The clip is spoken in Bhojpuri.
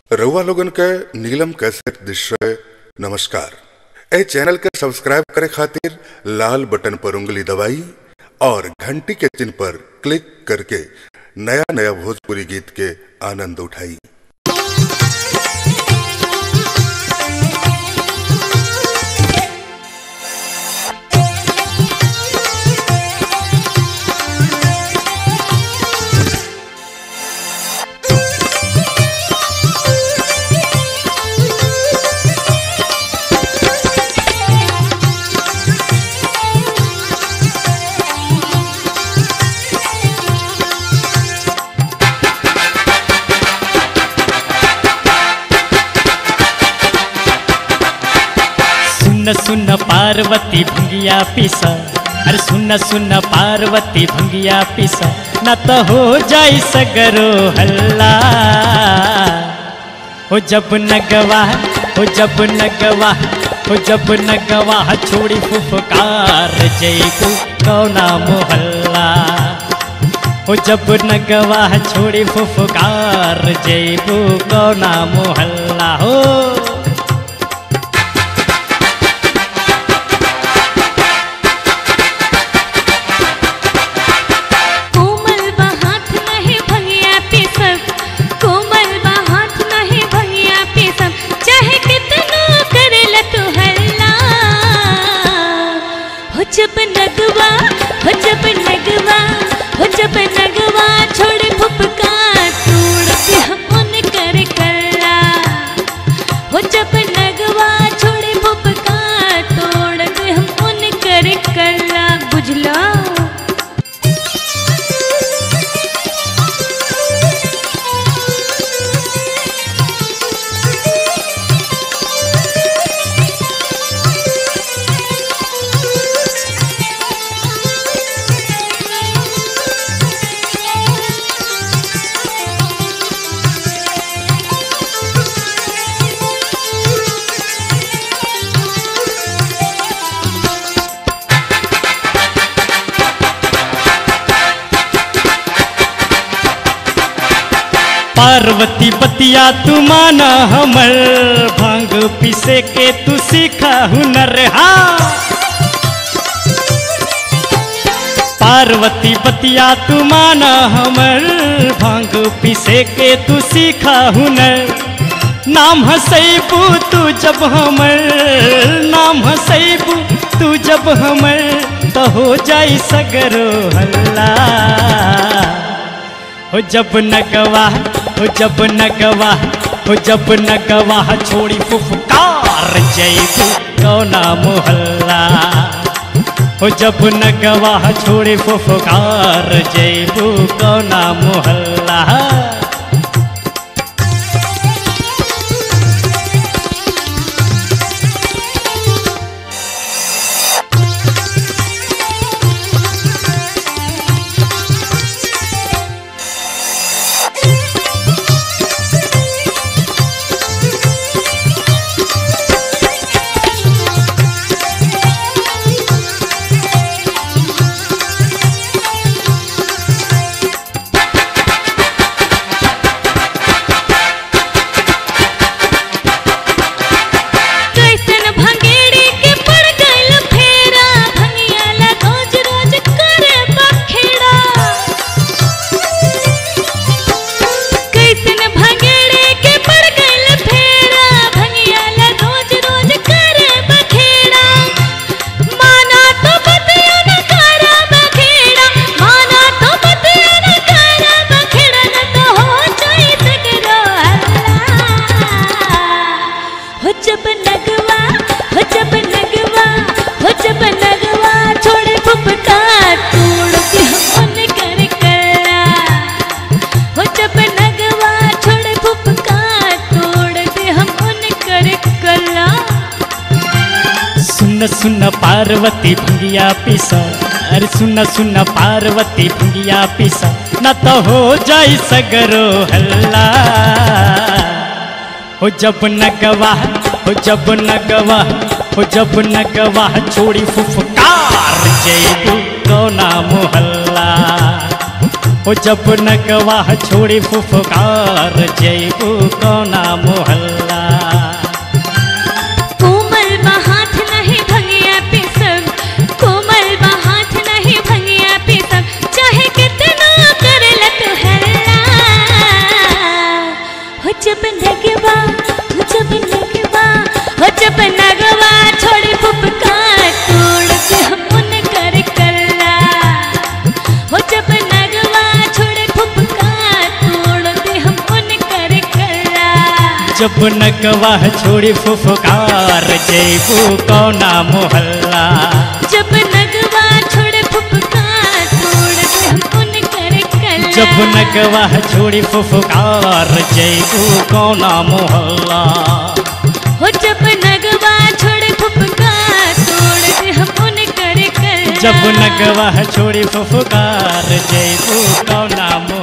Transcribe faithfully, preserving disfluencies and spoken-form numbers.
रउआ लोगन के नीलम कैसेट दृश्य नमस्कार। ए चैनल के सब्सक्राइब करे खातिर लाल बटन पर उंगली दबाई और घंटी के चिन्ह पर क्लिक करके नया नया भोजपुरी गीत के आनंद उठाई। सुन सुन पार्वती भंगिया पिसा, अरे सुन सुन पार्वती भंगिया पिसा, न तो हो जाई सगरो हल्ला। हो जब नगवा हो जब नगवा हो जब नगवा छोड़ी फुफकार जयबू कौना मोहल्ला। हो जब नगवा छोड़ी फुफकार जयबू कौना मोहल्ला। हो जब नगवा हो जब नगवा हो जब नगवा छोड़े फुफकार तोड़ते हम कर कल्ला। हो जब नगवा छोड़े फुफकार तोड़ते हम कर कल्ला। बुझला पार्वती बतिया तू माना हमर, भांग पीसे के तू सीखा हुनर। हाँ पार्वती बतिया तू माना हमर, भांग पीसे के तू सीखा हुनर। नाम हसैबू तू जब हमर, नाम हसैबू तू जब हमर, तो हो जाई सगरो हल्ला। हो जब नगवा हो जब नगवा हो जब नगवा छोड़ी फुफकार जयबू कौना मोहल्ला। हो जब नगवा छोड़ी फुफकार जयबू कौना मोहल्ला। सुन सुन पार्वती भंगिया पिसा, अरे सुन सुन पार्वती भंगिया पिसा, न तो हो जाई सगरो हल्ला। हो जब नगवा हो जब नगवा हो जब नगवा छोड़ी फुफकार जयबू कौना मोहल्ला। हो जब नगवा छोड़ी फुफकार जैबू कौना मोहल्ला। कोमल बा हाथ नहीं भंगिया पे सब, कोमल बा हाथ नहीं भंगिया पे सब, चाहे कितना कर ल तू हल्ला। हो जब नगवा हो जब नगवा हो जब नगवा छोड़ी फुफकार तोड़ के हम उन कर कल्ला। हो जब नगवा छोड़ी फुफकार तोड़ के हम उन कर कल्ला। जब नगवा छोड़ी फुफकार जैबू कौना मोहल्ला। जब नगवा छोड़े फुफकार तोड़ के हम उन कर कल्ला। जब नगवा छोड़ी फुफकार जैबू कौना मोहल्ला। हो जब नगवा छोड़े फुफकार तोड़ के हम उन कर कल्ला। जब नगवा छोड़ी फुफकार जैबू कौना मोहल्ला।